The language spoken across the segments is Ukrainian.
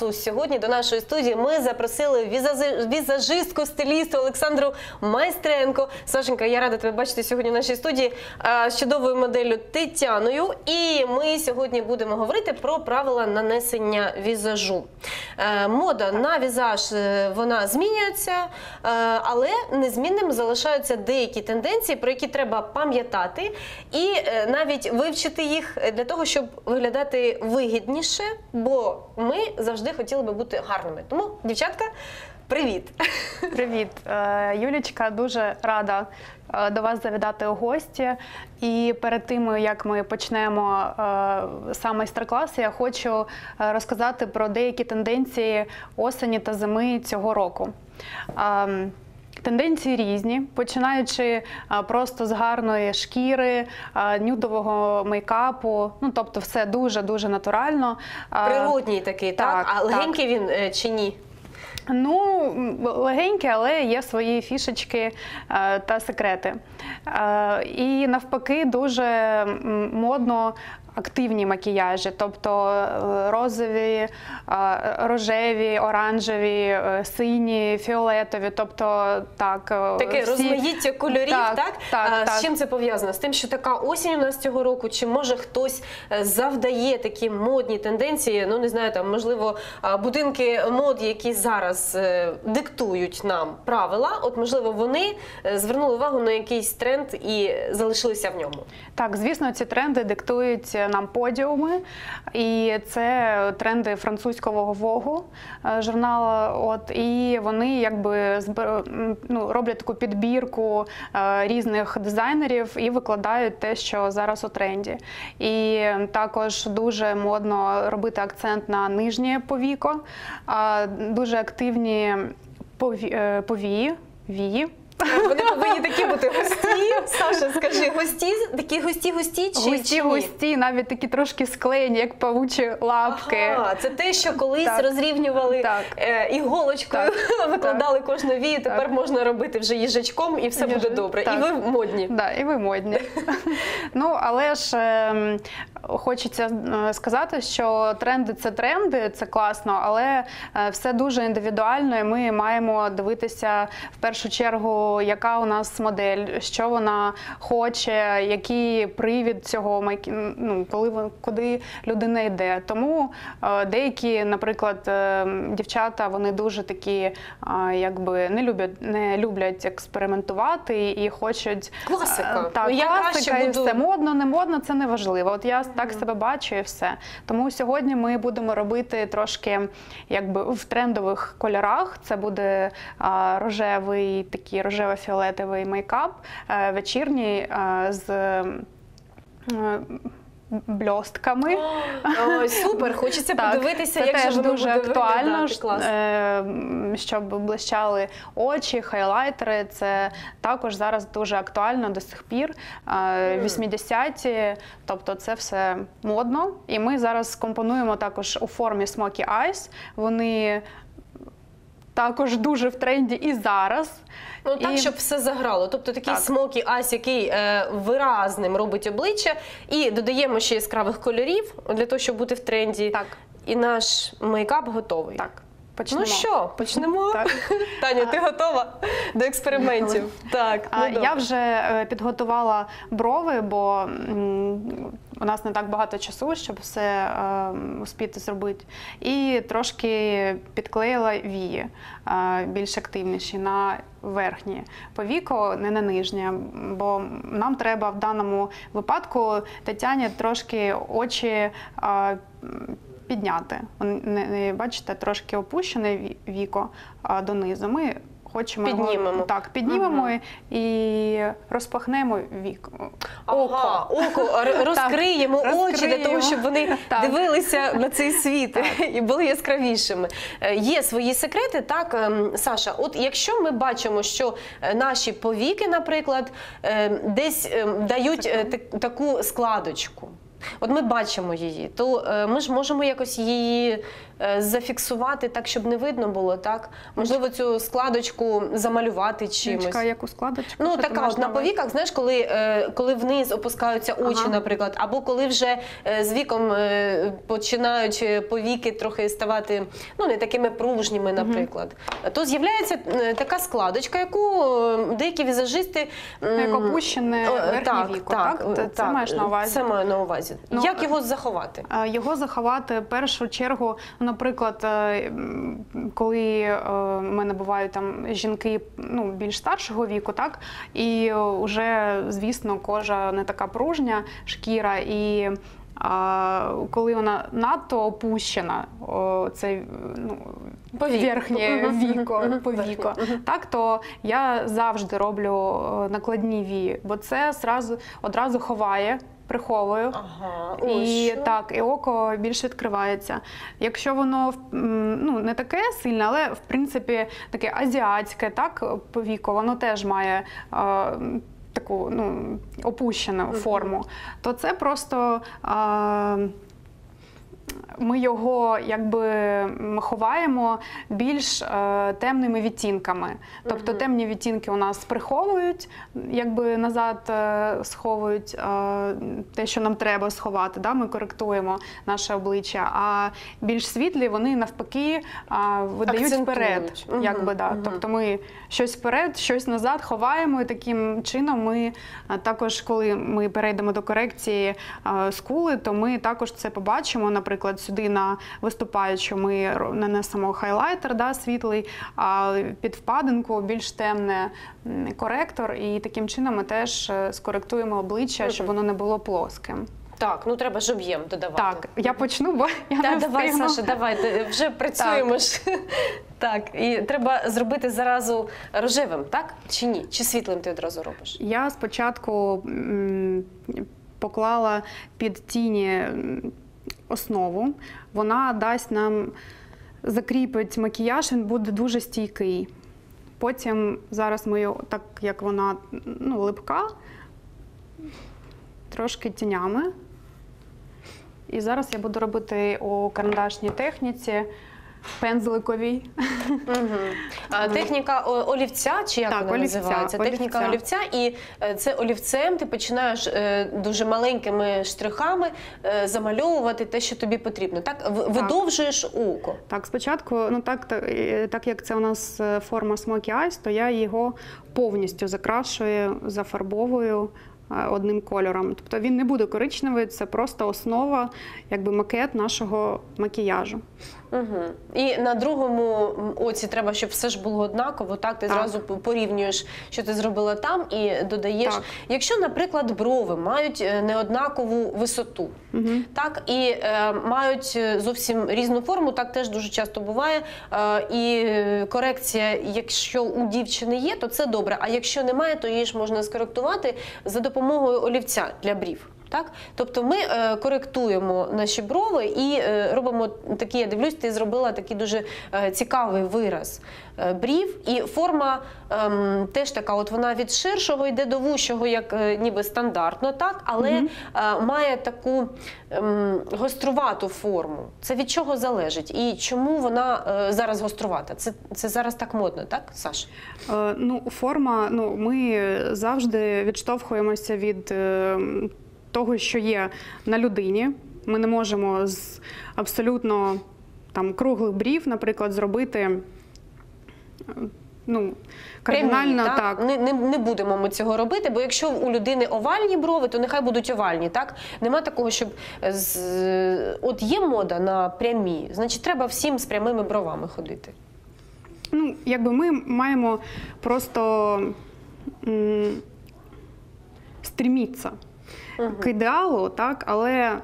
красу сьогодні до нашої студії ми запросили візажистку, стилісту Олександру Майстренко. Сашенька, я рада тебе бачити сьогодні в нашій студії з чудовою моделлю Тетяною. І ми сьогодні будемо говорити про правила нанесення візажу. Мода на візаж, вона змінюється, але незмінним залишаються деякі тенденції, про які треба пам'ятати і навіть вивчити їх для того, щоб виглядати вигідніше, бо ми завжди хотіли би бути гарними. Тому, дівчатка, привіт! Привіт, Юлічка, дуже рада до вас завітати у гості. І перед тим, як ми почнемо сам майстер-клас, я хочу розказати про деякі тенденції осені та зими цього року. Тенденції різні, починаючи просто з гарної шкіри, нюдового мейкапу, ну тобто все дуже-дуже натурально. Природній такий, так? А легенький він чи ні? Ну, легенькі, але є свої фішечки та секрети. І навпаки, дуже модно активні макіяжі, тобто розові, рожеві, оранжеві, сині, фіолетові, тобто так. Таке розмаїття кольорів, так? З чим це пов'язано? З тим, що така осінь у нас цього року, чи може хтось завдає такі модні тенденції, ну не знаю, там, можливо, будинки мод, які зараз диктують нам правила, от можливо вони звернули увагу на якийсь тренд і залишилися в ньому? Так, звісно, ці тренди диктують нам подіуми, і це тренди французького Vogue журналу, і вони якби роблять таку підбірку різних дизайнерів і викладають те, що зараз у тренді. І також дуже модно робити акцент на нижнє повіко, дуже активні вії. Вони повинні такі бути густі. Саша, скажи, густі? Такі густі-густі чи ні? Густі, навіть такі трошки склеєні, як павучі лапки. Ага, це те, що колись розрівнювали іголочкою, викладали кожну вію, тепер можна робити вже їжачком і все буде добре. І ви модні. Так, і ви модні. Ну, але ж хочеться сказати, що тренди, це класно, але все дуже індивідуально, і ми маємо дивитися в першу чергу, яка у нас модель, що вона хоче, який привід цього, куди людина йде. Тому деякі, наприклад, дівчата, вони дуже такі, якби, не люблять експериментувати і хочуть... Класика. Так, класика, і все. Модно, не модно, це не важливо. От я так себе бачу і все. Тому сьогодні ми будемо робити трошки, якби, в трендових кольорах. Це буде рожевий, такий рожево-фіолетовий мейкап, вечірній з бльостками. Ой, супер, хочеться подивитися, як же воно буде актуально, виглядати. щоб блищали очі, хайлайтери. Це також зараз дуже актуально до сих пір. 80-ті, тобто це все модно. І ми зараз компонуємо також у формі Smoky Eyes. Вони також дуже в тренді і зараз. Ну так, щоб все заграло. Тобто такий смокі айс, який виразним робить обличчя. І додаємо ще яскравих кольорів для того, щоб бути в тренді. Так. І наш мейкап готовий. Так. Почнемо. Ну що, почнемо? Так. Таня, ти готова до експериментів? Так. Я вже підготувала брови, бо у нас не так багато часу, щоб все успіти зробити. І трошки підклеїла вії, більш активніші, на верхнє повіко, не на нижнє. Бо нам треба в даному випадку Тетяні трошки очі підняти. Бачите, трошки опущене віко донизу. Ми хочемо піднімемо. Так, піднімемо і розпахнемо око. Розкриємо очі для того, щоб вони дивилися на цей світ і були яскравішими. Є свої секрети, так, Саша? От якщо ми бачимо, що наші повіки, наприклад, десь дають таку складочку, от ми бачимо її, то ми ж можемо якось її зафіксувати так, щоб не видно було, так? Можливо, цю складочку замалювати чимось. Чекай, яку складочку? Ну, Що ти така маєш от на на увазі? повіках, знаєш, коли вниз опускаються очі, Ага. наприклад, або коли вже з віком починають повіки трохи ставати, ну, не такими пружніми, наприклад, то з'являється така складочка, яку деякі візажисти... Як опущене верхнє віко, так? Це маєш на увазі? Це маю на увазі. Ну, Як його заховати? Його заховати в першу чергу, наприклад, коли в мене бувають там жінки більш старшого віку, так, і вже, звісно, кожа не така пружня, шкіра, і коли вона надто опущена, це верхнє повіко, так, то я завжди роблю накладні вії, бо це одразу ховає, приховую, Ага, і так, і око більш відкривається. Якщо воно не таке сильне, але в принципі таке азіатське, так, повіко, воно теж має таку опущену форму, то це просто ми його ховаємо більш темними відтінками. Тобто темні відтінки у нас приховують, назад сховують те, що нам треба сховати, да? Ми коректуємо наше обличчя, а більш світлі вони навпаки видають вперед. Тобто ми щось вперед, щось назад ховаємо, і таким чином ми також, коли ми перейдемо до корекції скули, то ми також це побачимо, наприклад, сюди на виступаючу ми нанесемо хайлайтер, да, світлий, а під впадинку більш темне коректор, і таким чином ми теж скоректуємо обличчя, щоб воно не було плоским. Так, треба ж об'єм додавати. Так, я почну, бо я не давай, встигну. Саша, давай, вже працюємо ж. Так, і треба зробити заразу рожевим, так? Чи ні? Чи світлим ти одразу робиш? Я спочатку поклала під тіні основу. Вона дасть нам, закріпить макіяж, він буде дуже стійкий. Потім зараз ми його, так як вона липка, трошки тінями. І зараз я буду робити у карандашній техніці, пензликовій. Техніка олівця, чи як Так, вона називається? Техніка олівця. І це олівцем ти починаєш дуже маленькими штрихами замальовувати те, що тобі потрібно. Так? Видовжуєш око. Так, спочатку, так як це у нас форма Smoky Eyes, то я його повністю закрашую, зафарбовую одним кольором. Тобто він не буде коричневий, це просто основа, макет нашого макіяжу. І на другому оці треба, щоб все ж було однаково, так? Ти зразу порівнюєш, що ти зробила там, і додаєш. Так. Якщо, наприклад, брови мають неоднакову висоту, так, і мають зовсім різну форму, так теж дуже часто буває, і корекція, якщо у дівчини є, то це добре, а якщо немає, то її ж можна скоректувати за допомогою олівця для брів. Так? Тобто ми коректуємо наші брови і робимо такі, я дивлюсь, ти зробила такий дуже цікавий вираз брів. І форма теж така, от вона від ширшого йде до вущого, як ніби стандартно, так? Але має таку гострувату форму. Це від чого залежить? І чому вона зараз гострувата? Це зараз так модно, так, Саш? Форма, ми завжди відштовхуємося від того, що є на людині. Ми не можемо з абсолютно круглих брів, наприклад, зробити кардинально. Прямі, так? Не будемо ми цього робити, бо якщо у людини овальні брови, то нехай будуть овальні, так? Нема такого, щоб от є мода на прямі, значить треба всім з прямими бровами ходити. Ми маємо просто стрімітися к ідеалу, так, але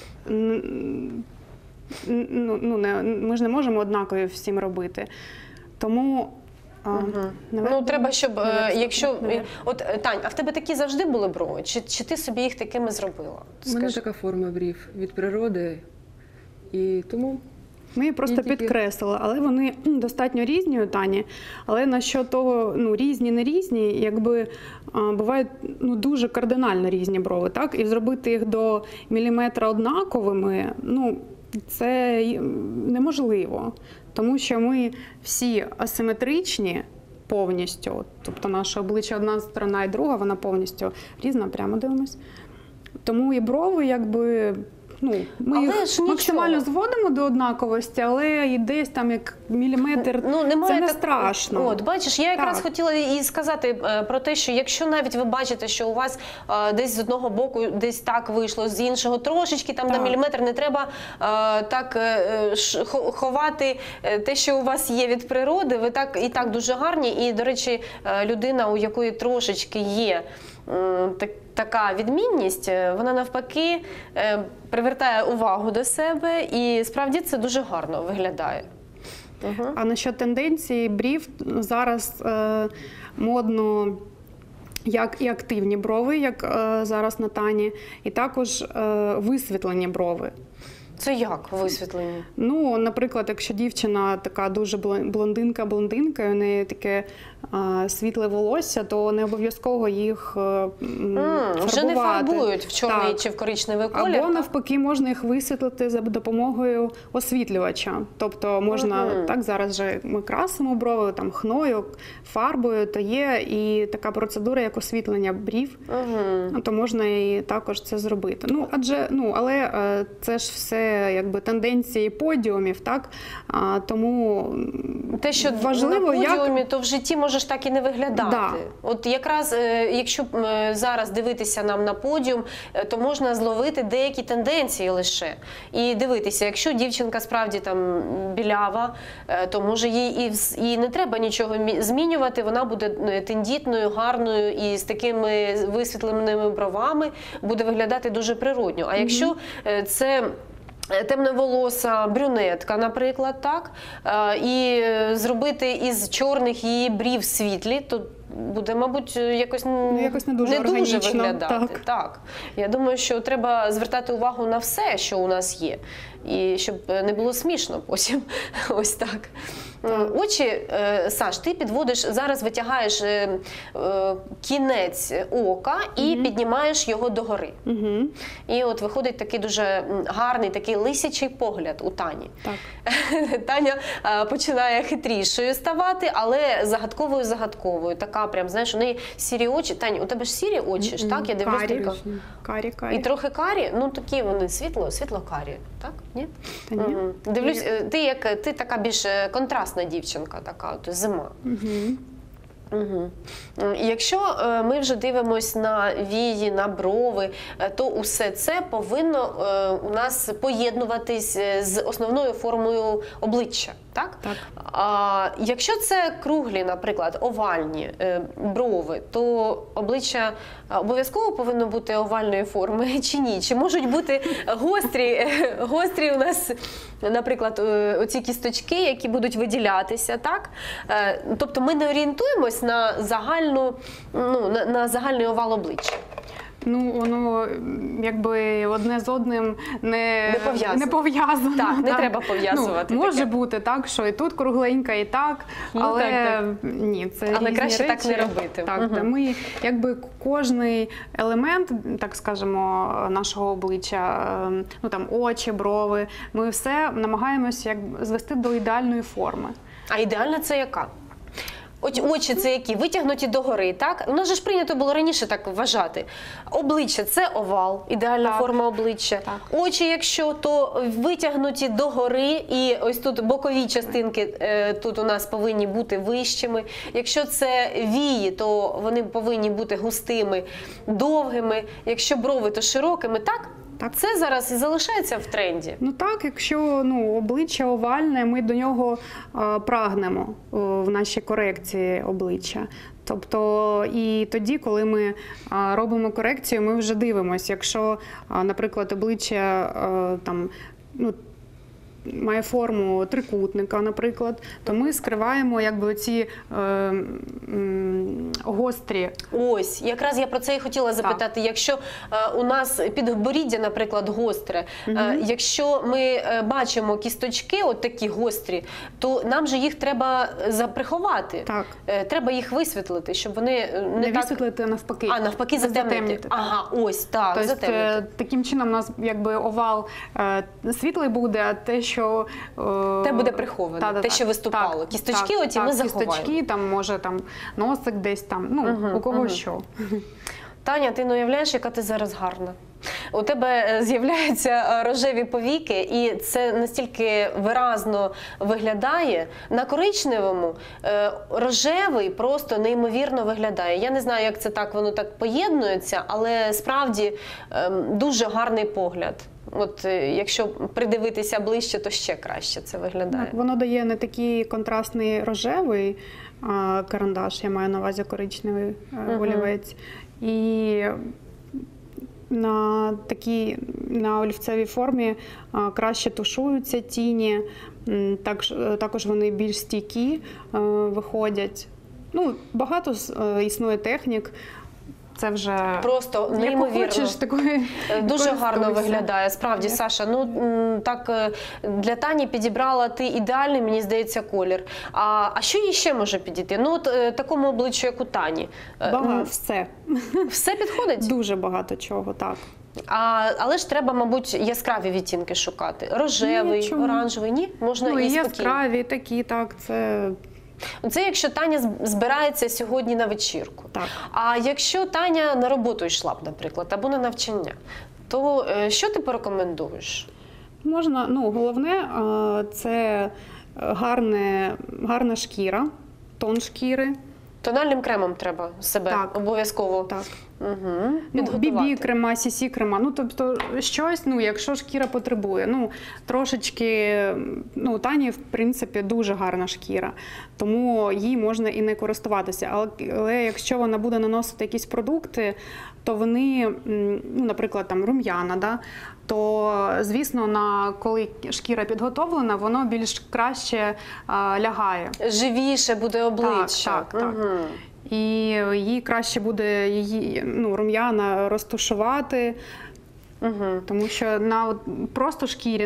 ми ж не можемо однакові всім робити. Тому треба, щоб, якщо... От, Тань, а в тебе такі завжди були брови? Чи ти собі їх такими зробила? У мене така форма брів від природи, і тому... Ми її просто підкреслили, але вони достатньо різні у Тані. Але насчет того, різні, не різні, бувають дуже кардинально різні брови, так? І зробити їх до міліметра однаковими, Це неможливо, тому що ми всі асиметричні повністю, тобто наше обличчя одна сторона і друга, вона повністю різна, прямо дивимось. Тому і брови, якби, ми Але їх ж максимально нічого. зводимо до однаковості, але і десь там як міліметр, це не страшно. От, бачиш, я якраз Так. хотіла і сказати про те, що якщо навіть ви бачите, що у вас десь з одного боку десь так вийшло, з іншого трошечки, там на Так. міліметр, не треба так ховати те, що у вас є від природи. Ви так і так дуже гарні. І, до речі, людина, у якої трошечки є така відмінність, вона навпаки привертає увагу до себе, і справді це дуже гарно виглядає. А насчет тенденції брів, зараз модно як і активні брови, як зараз на Тані, і також висвітлені брови. Це як висвітлення? Ну, наприклад, якщо дівчина така дуже блондинка, і у неї таке світле волосся, то не обов'язково їх фарбувати. Вже не фарбують в чорний Так. чи в коричневий колір? Або навпаки, можна їх висвітлити за допомогою освітлювача. Тобто можна, так, зараз же ми красимо брови там хною, фарбою, то є і така процедура, як освітлення брів, то можна і також це зробити. Але це ж все якби тенденції подіумів, так? Тому те, що важливо, на подіумі, то в житті можеш так і не виглядати. Да. От якраз, якщо зараз дивитися нам на подіум, то можна зловити деякі тенденції лише. І дивитися, якщо дівчинка справді там білява, то може їй і не треба нічого змінювати, вона буде тендітною, гарною і з такими висвітленими бровами буде виглядати дуже природньо. А якщо це темноволоса брюнетка, наприклад, так, і зробити із чорних її брів світлі, то буде, мабуть, якось не дуже органічно, виглядати. так. Так. Я думаю, що треба звертати увагу на все, що у нас є, і щоб не було смішно потім. Ось так. Очі, Саш, ти підводиш, зараз витягаєш кінець ока і піднімаєш його догори. І от виходить такий дуже гарний, такий лисячий погляд у Тані. Так. Таня починає хитрішою ставати, але загадковою. Така прям, знаєш, у неї сірі очі. Таня, у тебе ж сірі очі, ж, так? Я дивлюсь тільки. Карі. І трохи карі, ну такі вони світло-карі, так? Ні? Та ні. Дивлюсь, ти така більш контрастна дівчинка, така от зима. Якщо ми вже дивимось на вії, на брови, то усе це повинно у нас поєднуватись з основною формою обличчя, так? Так. Якщо це круглі, наприклад, овальні брови, то обличчя обов'язково повинно бути овальної форми чи ні? Чи можуть бути гострі у нас, наприклад, оці кісточки, які будуть виділятися, так? Тобто ми не орієнтуємось на на загальний овал обличчя. Ну, воно якби одне з одним не пов'язано. Так, не треба пов'язувати. Може бути так, що і тут кругленька, і так, але так. Ні, це Але різні краще речі. так не робити. Так, ми якби кожний елемент, так скажемо, нашого обличчя, там очі, брови, ми все намагаємося звести до ідеальної форми. А ідеальна це яка? Очі це які? Витягнуті догори, так? У нас же ж прийнято було раніше так вважати. Обличчя – це овал, ідеальна форма обличчя. Так. Очі, якщо, то витягнуті догори, і ось тут бокові частинки тут у нас повинні бути вищими. Якщо це вії, то вони повинні бути густими, довгими. Якщо брови, то широкими, так? Так. Це зараз і залишається в тренді. Ну так, якщо обличчя овальне, ми до нього прагнемо в нашій корекції обличчя. Тобто і тоді, коли ми робимо корекцію, ми вже дивимося. Якщо, наприклад, обличчя має форму трикутника, наприклад, то ми скриваємо якби ці гострі. Ось, якраз я про це і хотіла запитати. Якщо у нас підборіддя, наприклад, гостре, якщо ми бачимо кісточки от такі гострі, то нам же їх треба приховати. Так. Треба їх висвітлити, щоб вони Не висвітлити, а навпаки. А, навпаки, затемнити. Ага, ось, так, Тобто, затемнити. таким чином у нас якби овал світлий буде, а те, що Те буде приховане, те, що виступало. Так, Кісточки так, оті ми заховаємо. Кісточки, там, може, там, носик десь там, ну, у кого що. Таня, ти не уявляєш, яка ти зараз гарна. У тебе з'являються рожеві повіки, і це настільки виразно виглядає. На коричневому рожевий просто неймовірно виглядає. Я не знаю, як це так, воно так поєднується, але справді дуже гарний погляд. От якщо придивитися ближче, то ще краще це виглядає. Так, воно дає не такий контрастний рожевий карандаш, я маю на увазі коричневий олівець. І на олівцевій формі краще тушуються тіні, також вони більш стійкі виходять. Ну, багато існує технік. Це вже просто неймовірно. Хочеш, такої дуже гарно виглядає. Справді, Саша, ну так для Тані підібрала ти ідеальний, мені здається, колір. А що їй ще може підійти? Ну от такому обличчю, як у Тані. Все. Все підходить? Дуже багато чого, так. Але ж треба, мабуть, яскраві відтінки шукати. Рожевий, оранжевий, ні? Можна і спокійно. Яскраві такі, так, це... Це якщо Таня збирається сьогодні на вечірку. Так. А якщо Таня на роботу йшла б, наприклад, або на навчання, то що ти порекомендуєш? Можна, головне це гарна шкіра, тон шкіри. Тональним кремом треба себе обов'язково підготувати. BB-крема, CC-крема, тобто щось, якщо шкіра потребує. Трошечки, Тані, в принципі, дуже гарна шкіра, тому їй можна і не користуватися. Але якщо вона буде наносити якісь продукти, то вони, наприклад, там рум'яна, то, звісно, коли шкіра підготовлена, воно більш краще лягає. Живіше буде обличчя. Так. І їй краще буде рум'яна розтушувати, тому що на просто шкірі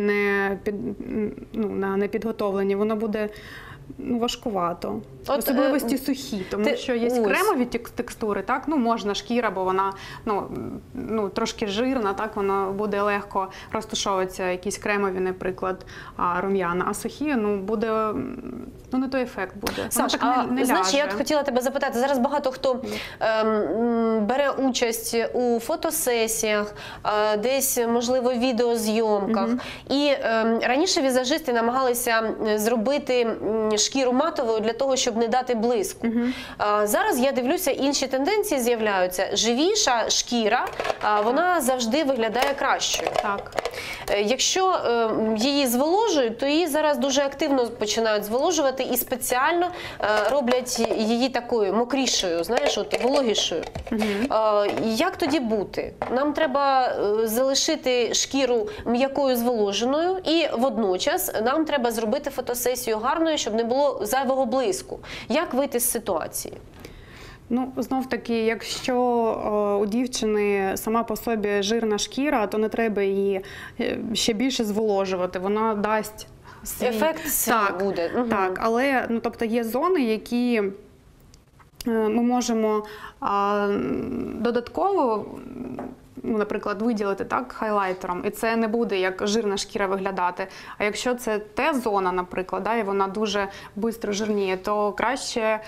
не підготовлені, воно буде важкувато. Особливості сухі, тому що є кремові текстури, так, можна шкіра, бо вона трошки жирна, так, вона буде легко розтушовуватися, якісь кремові, наприклад, рум'яна, а сухі, буде, не той ефект буде. Саш, знаєш, я хотіла тебе запитати, зараз багато хто бере участь у фотосесіях, десь, можливо, відеозйомках, і раніше візажисти намагалися зробити шкіру матовою для того, щоб не дати блиску. Зараз, я дивлюся, інші тенденції з'являються. Живіша шкіра, вона завжди виглядає кращою. Так. Якщо її зволожують, то її зараз дуже активно починають зволожувати і спеціально роблять її такою мокрішою, знаєш, вологішою. Як тоді бути? Нам треба залишити шкіру м'якою зволоженою і водночас нам треба зробити фотосесію гарною, щоб не було зайвого блиску. Як вийти з ситуації? Знов-таки, якщо у дівчини сама по собі жирна шкіра, то не треба її ще більше зволожувати. Вона дасть ефект буде. Так, але тобто є зони, які ми можемо додатково, наприклад, виділити хайлайтером, і це не буде як жирна шкіра виглядати. А якщо це Т-зона, наприклад, і вона дуже швидко жирніє, то краще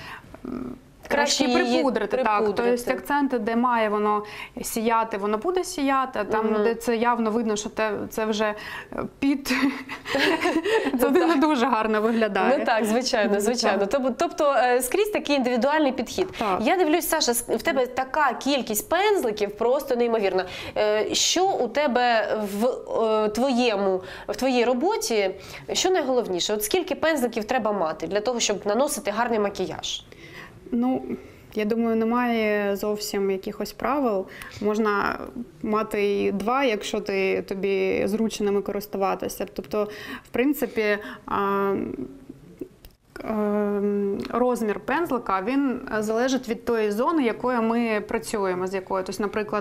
її припудрити. Тобто акценти, де має воно сіяти, воно буде сіяти, а там, де це явно видно, що це вже під... це не дуже гарно виглядає. Так, звичайно. Тобто скрізь такий індивідуальний підхід. Я дивлюсь, Саша, в тебе така кількість пензликів просто неймовірна. Що у тебе в твоїй роботі, що найголовніше? От скільки пензликів треба мати для того, щоб наносити гарний макіяж? Я думаю, немає зовсім якихось правил. Можна мати і 2, якщо тобі зручно ними користуватися. Тобто, в принципі, розмір пензлика, він залежить від тої зони, якою ми працюємо, з якою. Тобто, наприклад,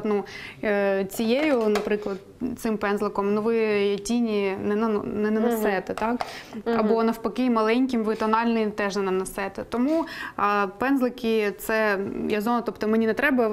цим пензликом ви тіні не нанесете, так? Або навпаки, маленьким ви тональний теж не нанесете. Тому пензлики – це є зона, тобто мені не треба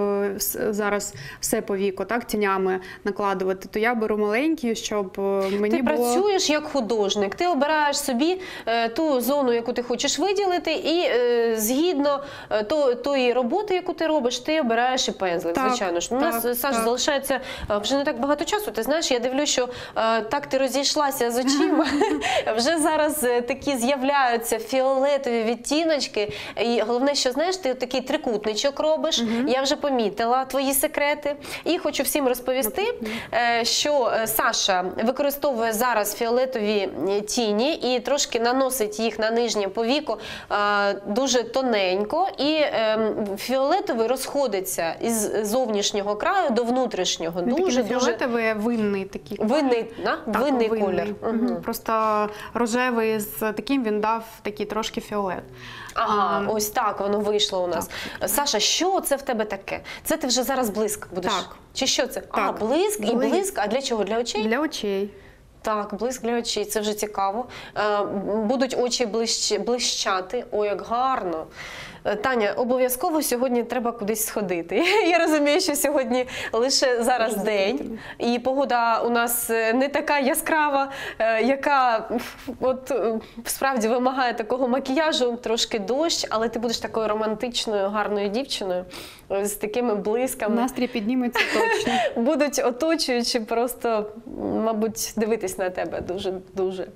зараз все по віку, так, тінями накладувати, то я беру маленькі, щоб мені було... Ти працюєш як художник, ти обираєш собі ту зону, яку ти хочеш виділити, і згідно тої роботи, яку ти робиш, ти обираєш і пензлик, звичайно ж. У нас, Саш, залишається вже не так багато часу. Ти знаєш, я дивлюсь, що так ти розійшлася з очима. Вже зараз такі з'являються фіолетові відтіночки. І головне, що, знаєш, ти такий трикутничок робиш. Я вже помітила твої секрети. І хочу всім розповісти, що Саша використовує зараз фіолетові тіні і трошки наносить їх на нижнє повіко дуже тоненько. І фіолетовий розходиться із зовнішнього краю до внутрішнього. Дуже фіолетовий винний такий. Винний колір. Просто рожевий з таким він дав такий трошки фіолет. Ага, ось так воно вийшло у нас. Так. Саша, що це в тебе таке? Це ти вже зараз блиск будеш? Так. Чи що це? Так. Блиск і блиск. А для чого? Для очей? Для очей. Так, блиск для очей, це вже цікаво. Будуть очі блищати. Ой, як гарно. Таня, обов'язково сьогодні треба кудись сходити. Я розумію, що сьогодні лише зараз день, і погода у нас не така яскрава, яка от справді вимагає такого макіяжу, трошки дощ, але ти будеш такою романтичною, гарною дівчиною з такими блисками. Настрій підніметься точно. Будуть оточуючи просто, мабуть, дивитись на тебе дуже-дуже.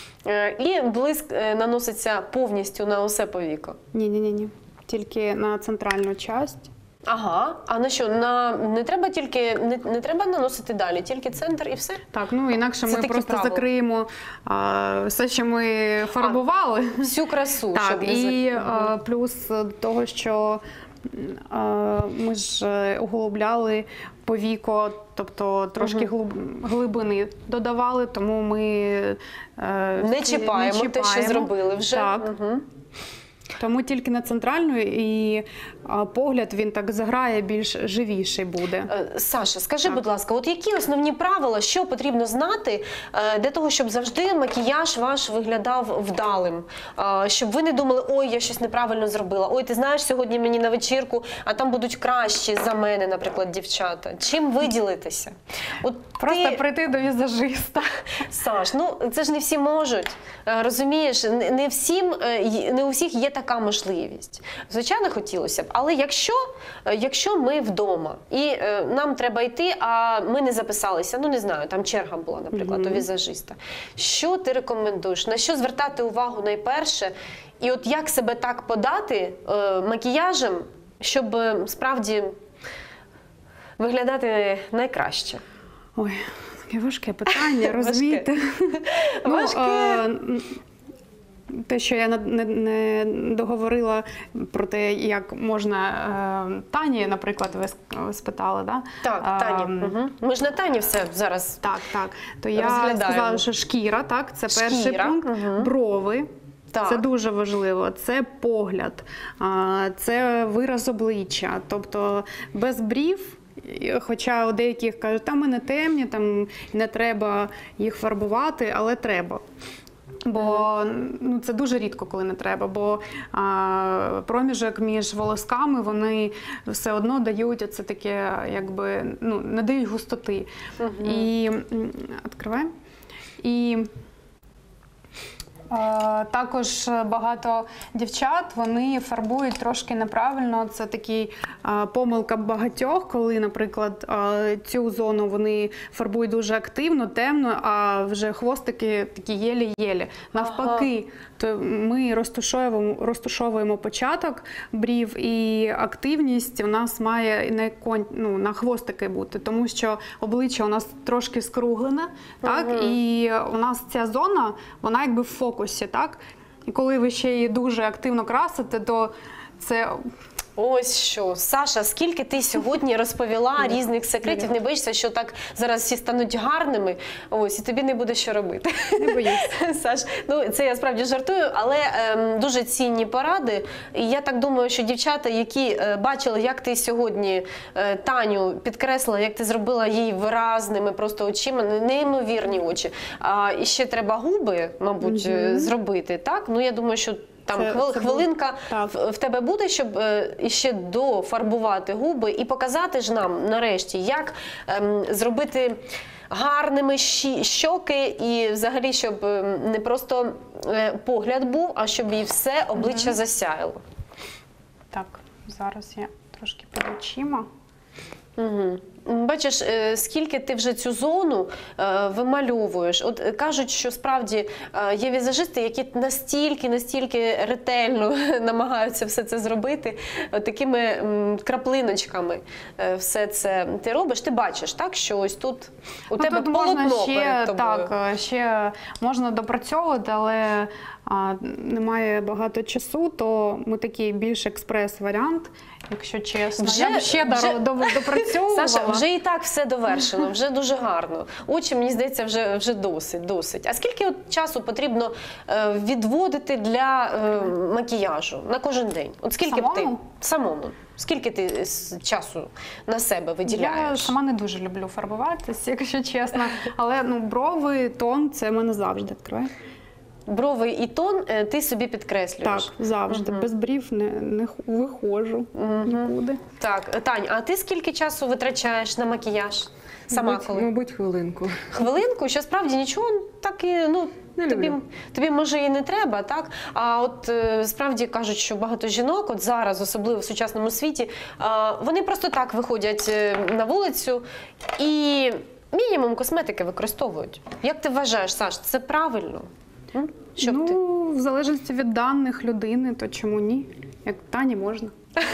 І блиск наноситься повністю на усе повіко? Ні. Тільки на центральну частину. Ага. А на що? Не треба наносити далі, тільки центр і все? Так, інакше ми просто закриємо все, що ми фарбували. Всю красу. Так, і плюс до того, що ми ж углубляли повіко, тобто трошки глибини додавали, тому ми не чіпаємо те, що зробили вже. Так. Тому тільки на центральну, і погляд він так заграє, більш живіший буде. Саша, скажи, будь ласка, от які основні правила, що потрібно знати для того, щоб завжди макіяж ваш виглядав вдалим? Щоб ви не думали, ой, я щось неправильно зробила, ой, ти знаєш, сьогодні мені на вечірку, а там будуть кращі за мене, наприклад, дівчата. Чим виділитися? Просто прийти до візажиста. Саш, це ж не всі можуть, розумієш, не у всіх є така можливість. Звичайно, хотілося б, але якщо ми вдома і нам треба йти, а ми не записалися, не знаю, там черга була, наприклад, у візажиста, що ти рекомендуєш? На що звертати увагу найперше? І от як себе так подати макіяжем, щоб справді виглядати найкраще? Ой, таке важке питання, розумієте? Важке. Те, що я не договорила про те, як можна Тані, наприклад, ви спитали, да? Так, Тані. Ми ж на Тані все зараз Так. То я сказала, що шкіра, так, це перший пункт. Брови. Так. Це дуже важливо. Це погляд, це вираз обличчя. Тобто без брів, хоча у деяких кажуть, там вони темні, там не треба їх фарбувати, але треба. Бо це дуже рідко, коли не треба, бо проміжок між волосками, вони все одно дають оце таке, якби, не дають густоти. І відкриваємо. І також багато дівчат, вони фарбують трошки неправильно. Це такий помилка багатьох, коли, наприклад, цю зону вони фарбують дуже активно, темно, а вже хвостики такі єлі-єлі. Навпаки, то ми розтушовуємо початок брів, і активність у нас має на хвостики бути, тому що обличчя у нас трошки скруглене, так, і у нас ця зона, вона якби в фокусі, так? І коли ви ще її дуже активно красите, то це Ось що. Саша, скільки ти сьогодні розповіла різних секретів, не боїшся, що так зараз всі стануть гарними, ось, і тобі не буде що робити. Не боюсь. Саш, ну це я справді жартую, але дуже цінні поради. І я так думаю, що дівчата, які бачили, як ти сьогодні Таню підкреслила, як ти зробила їй виразними просто очима, неймовірні очі. І ще треба губи, мабуть, зробити, так? Ну я думаю, що там хвилинка в тебе буде, щоб іще дофарбувати губи і показати ж нам нарешті, як зробити гарними щоки і взагалі, щоб не просто погляд був, а щоб і все обличчя засяяло. Так, зараз я трошки під очима. Угу. Бачиш, скільки ти вже цю зону вимальовуєш. От кажуть, що справді є візажисти, які настільки ретельно намагаються все це зробити, такими краплиночками все це ти робиш. Ти бачиш, так, що ось тут у тебе тут полотно можна ще, перед тобою. так, ще можна допрацьовувати, але немає багато часу, то ми такий більш експрес-варіант, якщо чесно. Я б ще допрацьовувала. Саша, вже і так все довершено, вже дуже гарно. Очі, мені здається, вже досить. А скільки от часу потрібно відводити для макіяжу на кожен день? От скільки б ти самому? Скільки ти часу на себе виділяєш? Я сама не дуже люблю фарбуватись, якщо чесно. Але брови, тон – це в мене завжди відкриває. Брови і тон ти собі підкреслюєш? Так, завжди. Без брів не виходжу нікуди. Так, Тань, а ти скільки часу витрачаєш на макіяж? Сама коли? Мабуть, хвилинку. Хвилинку? Що справді нічого так і, ну, тобі може і не треба, так? А от справді кажуть, що багато жінок, от зараз, особливо в сучасному світі, вони просто так виходять на вулицю і мінімум косметики використовують. Як ти вважаєш, Саш, це правильно? В залежності від даних людини, то чому ні? Як Тані можна.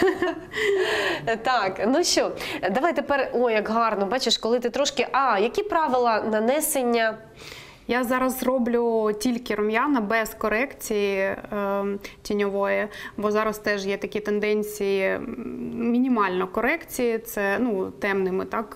Так, ну що, давай тепер, як гарно, бачиш, коли ти трошки, які правила нанесення? Я зараз роблю тільки рум'яна, без корекції тіньової, бо зараз теж є такі тенденції мінімально корекції, це, темними, так,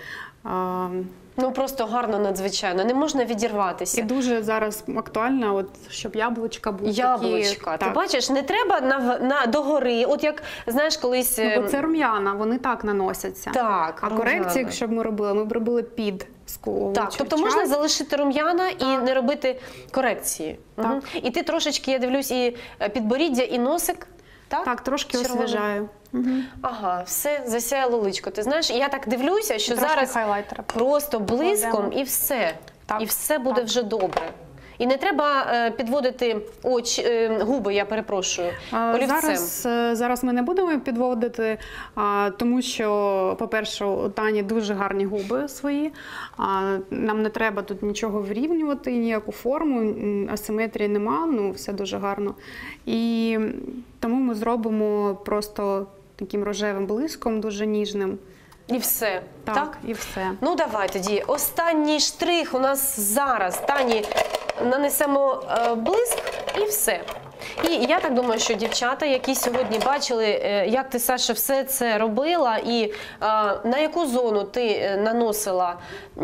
Ну, просто гарно, надзвичайно. Не можна відірватися. І дуже зараз актуально, от, щоб яблучка були Яблучка. такі. Ти бачиш, не треба догори. От як, знаєш, колись... Бо це рум'яна, вони так наносяться. Так, а корекції, якщо б ми б робили під скулу. Так, тобто можна залишити рум'яна і не робити корекції. Так. Угу. І ти трошечки, я дивлюсь, і підборіддя, і носик. Так, трошки освіжаю. Ага, все, засяяло личко. Ти знаєш, я так дивлюся, що зараз хайлайтера просто блиском і все. Так, і все буде вже добре. І не треба підводити губи, я перепрошую, олівцем. Зараз ми не будемо підводити, тому що, по-перше, у Тані дуже гарні губи свої. Нам не треба тут нічого вирівнювати, ніяку форму, асиметрії нема, все дуже гарно. І тому ми зробимо просто таким рожевим блиском, дуже ніжним. І все, так? І все. Ну, давай тоді. Останній штрих у нас зараз. Тані, нанесемо блиск і все. І я так думаю, що дівчата, які сьогодні бачили, як ти, Саша, все це робила, і на яку зону ти наносила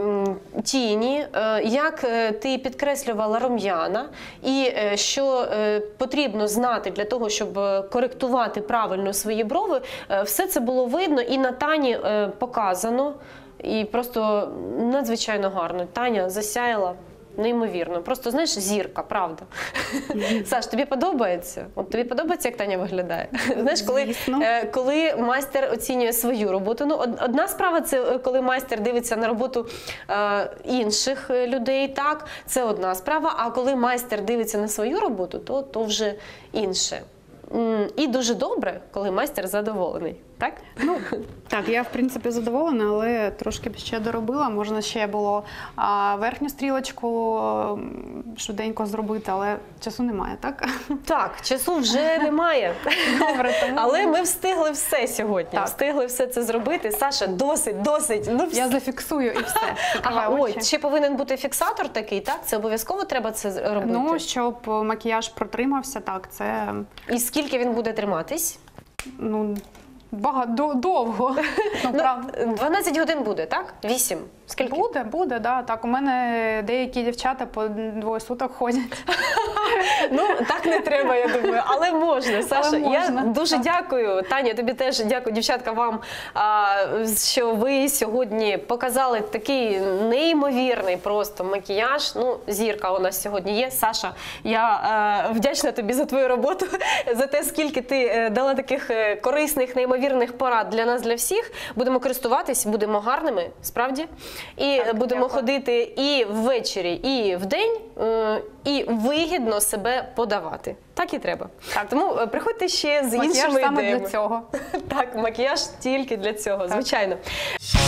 тіні, як ти підкреслювала рум'яна, і що потрібно знати для того, щоб коректувати правильно свої брови, все це було видно і на Тані показано. І просто надзвичайно гарно. Таня засяяла. Неймовірно. Просто, знаєш, зірка, правда. Саш, тобі подобається? От тобі подобається, як Таня виглядає? Знаєш, коли майстер оцінює свою роботу. Ну, одна справа – це коли майстер дивиться на роботу інших людей, так? Це одна справа. А коли майстер дивиться на свою роботу, то вже інше. І дуже добре, коли майстер задоволений, так? Так, я в принципі задоволена, але трошки б ще доробила. Можна ще було верхню стрілочку швиденько зробити, але часу немає, так? Так, часу вже немає. Добре, тому... Але ми встигли все сьогодні. Так. Встигли все це зробити. Саша, досить. Ну, Я зафіксую і все. Ще повинен бути фіксатор такий, так? Це обов'язково треба це робити? Ну, щоб макіяж протримався, так, це... І скільки він буде триматись? Ну, довго. Ну, правда. 12 годин буде, так? 8? Скільки? Буде, да. Так, у мене деякі дівчата по 2 суток ходять. Ну, так не треба, я думаю, але можна. Саша, я можна, дуже дякую. Таня, тобі теж дякую, дівчатка, вам, що ви сьогодні показали такий неймовірний просто макіяж. Ну, зірка у нас сьогодні є. Саша, я вдячна тобі за твою роботу, за те, скільки ти дала таких корисних, неймовірних порад для нас, для всіх. Будемо користуватись, будемо гарними, справді. І Так, будемо дякую. ходити і ввечері, і вдень, і вигідно себе подавати. Так і треба. Так. Тому приходьте ще з Макіяж іншими саме ідеями. для цього. Так, макіяж тільки для цього, звичайно.